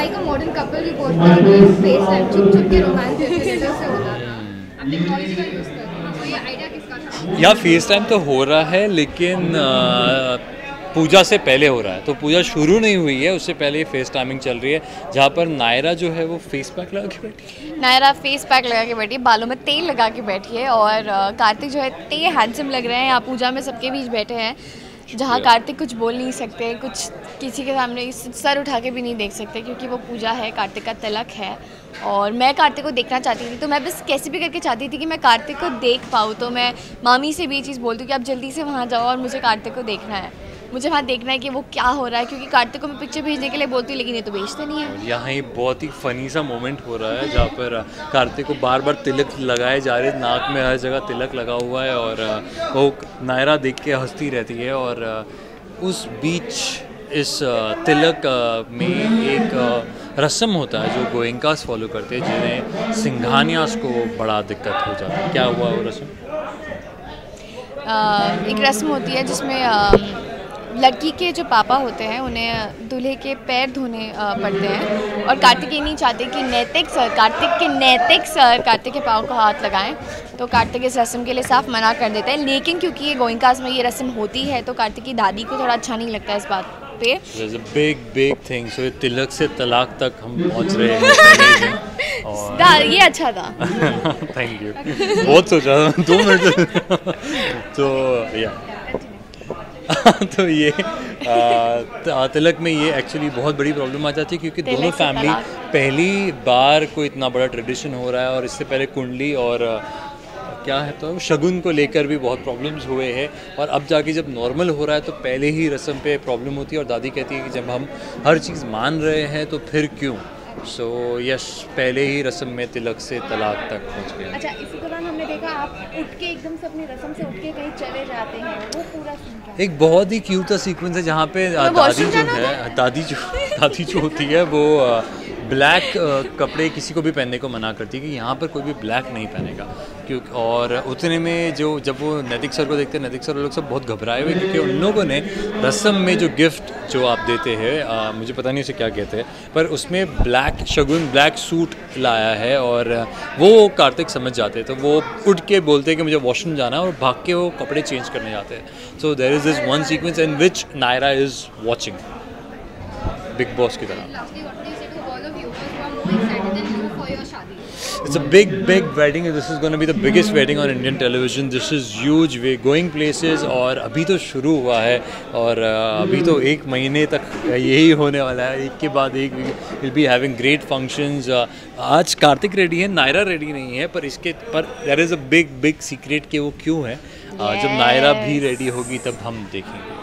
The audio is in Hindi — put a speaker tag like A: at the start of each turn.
A: लाइक अ मॉडर्न कपल भी बोलते हैं कि फेस टाइम छुप छुप के रोमांस जनरेटर से होता था, अब टेक्नोलॉजी का यूज़ कर रहे हैं, तो ये आइडिया किसका था?
B: या फेस टाइम तो हो रहा है लेकिन पूजा से पहले हो रहा है, तो पूजा शुरू नहीं हुई है उससे पहले फेस टाइमिंग चल रही है, जहाँ पर नायरा जो है वो फेस पैक लगा के बैठी है।
C: नायरा फेस पैक लगा के बैठी है, बालों में तेल लगा के बैठी है, और कार्तिक जो है इतने हैंडसम लग रहे हैं। यहाँ पूजा में सबके बीच बैठे हैं, जहाँ कार्तिक कुछ बोल नहीं सकते, कुछ किसी के सामने सर उठा के भी नहीं देख सकते, क्योंकि वो पूजा है, कार्तिक का तिलक है। और मैं कार्तिक को देखना चाहती थी, तो मैं बस कैसे भी करके चाहती थी कि मैं कार्तिक को देख पाऊँ। तो मैं मामी से भी ये चीज़ बोलती हूँ कि आप जल्दी से वहाँ जाओ और मुझे कार्तिक को देखना है, मुझे वहाँ देखना है कि वो क्या हो रहा है, क्योंकि कार्तिक को मैं पिक्चर भेजने के लिए बोलती हूँ लेकिन ये तो भेजते नहीं है।
B: यहाँ ही बहुत ही फनी सा मोमेंट हो रहा है जहाँ पर कार्तिक को बार बार तिलक लगाए जा रहे, नाक में हर जगह तिलक लगा हुआ है, और वो नायरा देख के हंसती रहती है। और उस बीच इस तिलक में एक रस्म होता है जो गोयंकास फॉलो करते हैं, जिन्हें सिंघानियास को बड़ा दिक्कत हो जाता है। क्या हुआ वो रस्म?
C: एक रस्म होती है जिसमें लड़की के जो पापा होते हैं उन्हें दूल्हे के पैर धोने पड़ते हैं, और कार्तिक ये नहीं चाहते कि कार्तिक सर कार्तिक के पाँव को हाथ लगाएं, तो कार्तिक इस रस्म के लिए साफ मना कर देता है। लेकिन क्योंकि ये गोयंकास में ये रस्म होती है, तो कार्तिक की दादी को थोड़ा अच्छा नहीं लगता इस बात पे।
B: Big thing. सो तिलक से तलाक तक हम पहुंच रहे हैं। और
C: ये अच्छा था।
B: थैंक यू, बहुत सोचा 2 मिनट। तो या तो ये तिलक में ये एक्चुअली बहुत बड़ी प्रॉब्लम आ जाती है, क्योंकि दोनों फैमिली पहली बार कोई इतना बड़ा ट्रेडिशन हो रहा है, और इससे पहले कुंडली और क्या है तो शगुन को लेकर भी बहुत प्रॉब्लम्स हुए हैं, और अब जाके जब नॉर्मल हो रहा है तो पहले ही रस्म पे प्रॉब्लम होती है, और दादी कहती है कि जब हम हर चीज़ मान रहे हैं तो फिर क्यों। सो यस, पहले ही रस्म में तिलक से तलाक तक पहुंच गया।
A: अच्छा, इसी दौरान हमने देखा आप उठ के एकदम से अपनी रस्म से उठ के कहीं चले जाते हैं, वो पूरा सीन क्या?
B: एक बहुत ही क्यूट सा सीक्वेंस है जहाँ पे दादी जो होती है वो ब्लैक कपड़े किसी को भी पहनने को मना करती है कि यहाँ पर कोई भी ब्लैक नहीं पहनेगा, क्योंकि और उतने में जब वो नैतिक सर को देखते हैं, नैतिक सर लोग सब बहुत घबराए हुए, क्योंकि उन लोगों ने रस्म में जो गिफ्ट जो आप देते हैं, मुझे पता नहीं उसे क्या कहते हैं, पर उसमें शगुन ब्लैक सूट लाया है, और वो कार्तिक समझ जाते हैं, तो वो उठ के बोलते हैं कि मुझे वॉशरूम जाना है, और भाग के वो कपड़े चेंज करने जाते हैं। So there is this one sequence in which Naira is watching Bigg Boss की तरह। It's a big wedding. This is going to be the biggest wedding on Indian television. This is huge. We're going places, और अभी तो शुरू हुआ है, और अभी तो 1 महीने तक यही होने वाला है, एक के बाद एक we'll be having great functions. आज कार्तिक रेडी है, नायरा रेडी नहीं है, पर there is a big secret कि वो क्यों है। जब नायरा भी रेडी होगी तब हम देखेंगे।